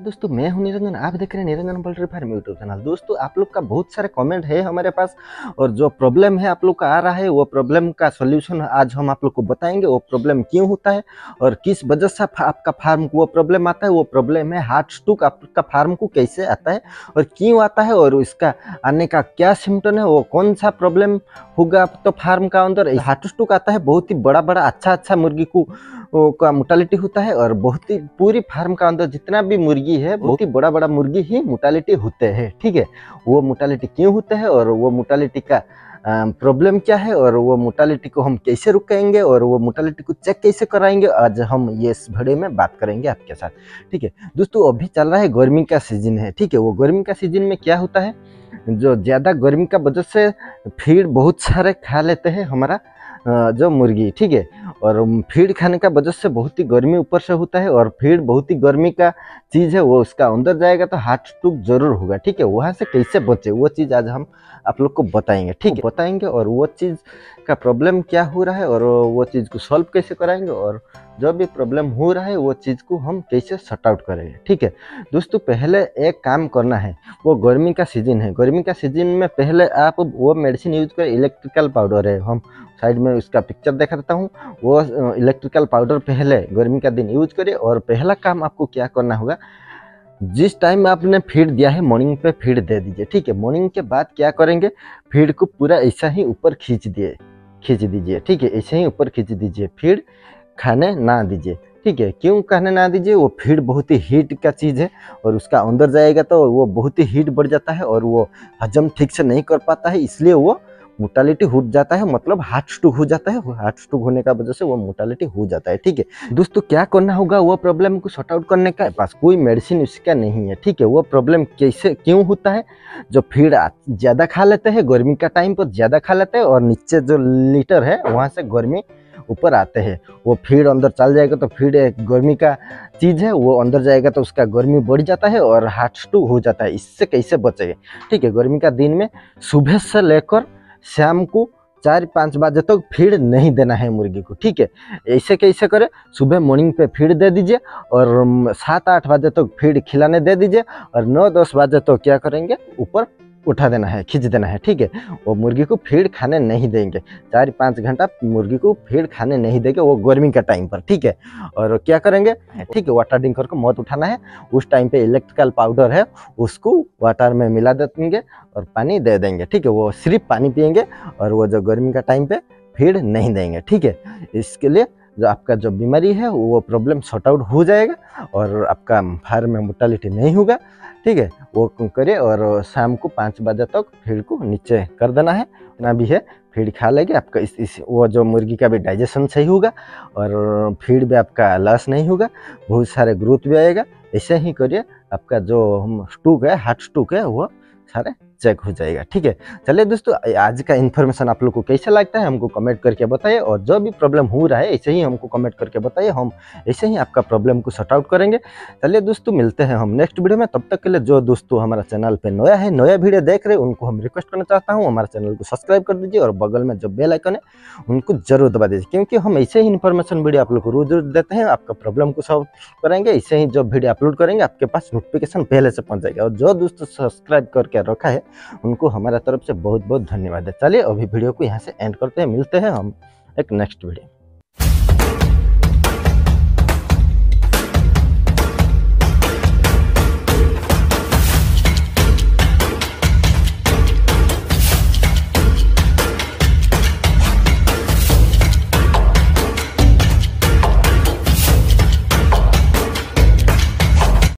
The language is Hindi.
दोस्तों, मैं हूं निरंजन। आप देख रहे हैं Niranjan poultry farm YouTube channel. दोस्तों, आप लोग का बहुत सारे कमेंट है हमारे पास, और जो प्रॉब्लम है आप लोग का आ रहा है, वो प्रॉब्लम का सॉल्यूशन आज हम आप लोग को बताएंगे। वो प्रॉब्लम क्यों होता है और किस वजह से आपका फार्म को वो प्रॉब्लम आता है। वो प्रॉब्लम है हार्ट स्ट्रोक आपका फार्म को कैसे आता है और क्यों आता है, और इसका आने का क्या सिम्टम है, वो कौन सा प्रॉब्लम होगा तो फार्म का अंदर। हार्ट स्ट्रोक आता है, बहुत ही बड़ा बड़ा अच्छा मुर्गी को का मोर्टालिटी होता है, और बहुत ही पूरी फार्म का अंदर जितना भी मुर्गी है, बहुत ही बड़ा बड़ा मुर्गी ही मोर्टालिटी होते हैं। ठीक है, वो मोर्टालिटी क्यों होते हैं और वो मोर्टालिटी का प्रॉब्लम क्या है, और वो मोर्टालिटी को हम कैसे रुकाएंगे, और वो मोर्टालिटी को चेक कैसे कराएंगे, आज हम ये इस वीडियो में बात करेंगे आपके साथ। ठीक है दोस्तों, अभी चल रहा है गर्मी का सीजन है। ठीक है, वो गर्मी का सीजन में क्या होता है, जो ज़्यादा गर्मी का वजह से फीड बहुत सारे खा लेते हैं हमारा जो मुर्गी। ठीक है, और फीड खाने का वजह से बहुत ही गर्मी ऊपर से होता है, और फीड बहुत ही गर्मी का चीज़ है, वो उसका अंदर जाएगा तो हार्ट स्ट्रोक जरूर होगा। ठीक है, वहाँ से कैसे बचे वो चीज़ आज हम आप लोग को बताएंगे। ठीक है, बताएंगे, और वो चीज़ का प्रॉब्लम क्या हो रहा है और वो चीज़ को सॉल्व कैसे कराएंगे, और जो भी प्रॉब्लम हो रहा है वो चीज़ को हम कैसे सॉर्ट आउट करेंगे। ठीक है दोस्तों, पहले एक काम करना है, वो गर्मी का सीजन है। गर्मी का सीजन में पहले आप वो मेडिसिन यूज करें, इलेक्ट्रिकल पाउडर है, हम साइड में उसका पिक्चर दिखा देता हूँ। वो इलेक्ट्रिकल पाउडर पहले गर्मी का दिन यूज करें। और पहला काम आपको क्या करना होगा, जिस टाइम आपने फीड दिया है मॉर्निंग पे फीड दे दीजिए। ठीक है, मॉर्निंग के बाद क्या करेंगे, फीड को पूरा ऐसा ही ऊपर खींच दीजिए। ठीक है, ऐसे ही ऊपर खींच दीजिए, फीड खाने ना दीजिए। ठीक है, क्यों खाने ना दीजिए, वो फीड बहुत ही हीट का चीज़ है, और उसका अंदर जाएगा तो वो बहुत ही हीट बढ़ जाता है, और वो हजम ठीक से नहीं कर पाता है, इसलिए वो मोर्टालिटी हो जाता है, मतलब हार्ट स्ट्रोक हो जाता है। हार्ट स्ट्रोक होने का वजह से वो मोर्टालिटी हो जाता है। ठीक है दोस्तों, क्या करना होगा, वो प्रॉब्लम को सॉर्ट आउट करने का पास कोई मेडिसिन इसका नहीं है। ठीक है, वो प्रॉब्लम कैसे क्यों होता है, जो फीड ज़्यादा खा लेते हैं, गर्मी का टाइम पर ज़्यादा खा लेते हैं, और नीचे जो लीटर है वहाँ से गर्मी ऊपर आते हैं, वो फीड अंदर चल जाएगा तो फीड एक गर्मी का चीज़ है, वो अंदर जाएगा तो उसका गर्मी बढ़ जाता है और हार्ट स्ट्रोक हो जाता है। इससे कैसे बचेंगे, ठीक है, गर्मी का दिन में सुबह से लेकर शाम को 4-5 बजे तक फीड नहीं देना है मुर्गी को। ठीक है, ऐसे कैसे करें, सुबह मॉर्निंग पे फीड दे दीजिए, और 7-8 बजे तक फीड खिलाने दे दीजिए, और 9-10 बजे तो क्या करेंगे, ऊपर उठा देना है, खींच देना है। ठीक है, वो मुर्गी को फीड खाने नहीं देंगे, 4-5 घंटा मुर्गी को फीड खाने नहीं देंगे वो गर्मी का टाइम पर। ठीक है, और क्या करेंगे, ठीक है, वाटर ड्रिंकर को मत उठाना है, उस टाइम पे इलेक्ट्रिकल पाउडर है उसको वाटर में मिला देंगे और पानी दे देंगे। ठीक है, वो सिर्फ पानी पियेंगे, और वो जो गर्मी का टाइम पे फीड नहीं देंगे। ठीक है, इसके लिए जो आपका जो बीमारी है वो प्रॉब्लम सॉर्ट आउट हो जाएगा, और आपका फार्म में मोर्टालिटी नहीं होगा। ठीक है, वो करें, और शाम को 5 बजे तक फीड को नीचे कर देना है, इतना भी है फीड खा लेंगे आपका। इस वो जो मुर्गी का भी डाइजेशन सही होगा, और फीड भी आपका लॉस नहीं होगा, बहुत सारे ग्रोथ भी आएगा। ऐसे ही करिए, आपका जो हम स्टोक है, हार्ट स्टोक है, वो सारे चेक हो जाएगा। ठीक है, चलिए दोस्तों, आज का इन्फॉर्मेशन आप लोग को कैसा लगता है हमको कमेंट करके बताइए, और जो भी प्रॉब्लम हो रहा है ऐसे ही हमको कमेंट करके बताइए, हम ऐसे ही आपका प्रॉब्लम को सॉर्ट आउट करेंगे। चलिए दोस्तों, मिलते हैं हम नेक्स्ट वीडियो में। तब तक के लिए जो दोस्तों हमारा चैनल पे नया है, नया वीडियो देख रहे हैं, उनको हम रिक्वेस्ट करना चाहता हूँ, हमारे चैनल को सब्सक्राइब कर दीजिए, और बगल में जो बेल आइकन है उनको जरूर दबा दीजिए, क्योंकि हम ऐसे ही इन्फॉर्मेशन वीडियो आप लोग को रोज देते हैं, आपका प्रॉब्लम को सॉल्व करेंगे। ऐसे ही जो वीडियो अपलोड करेंगे आपके पास नोटिफिकेशन पहले से पहुँच जाएगा, और जो दोस्तों सब्सक्राइब करके रखा है उनको हमारा तरफ से बहुत बहुत धन्यवाद है। चलिए अभी वीडियो को यहाँ से एंड करते हैं, मिलते हैं हम एक नेक्स्ट वीडियो।